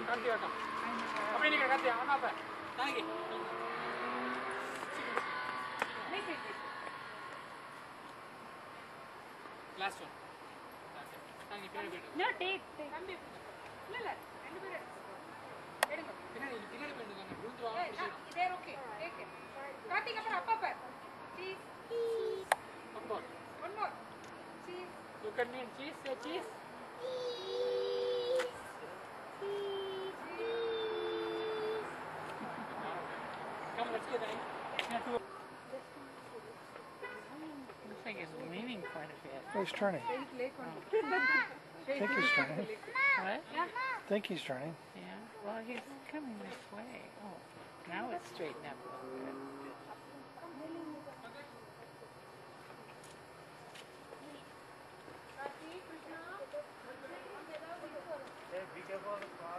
Kanti akan. Apa ini kan kanti? Apa apa? Lagi. Last one. Lagi pilih. No, take. Kanti. Lala. Rendu pilih. Edungo. Pilih pilih kan. Dulu tu apa? They're okay. Take it. Kanti kapan apa apa? Cheese. One more. One more. Cheese. Look at me and cheese. Say cheese. Come, let's get in. Looks like it's leaning quite a bit. Oh, he's turning. I think he's turning. What? I think he's turning. Yeah. Well, he's coming this way. Oh, now it's straightened up a little bit. Be careful of the car.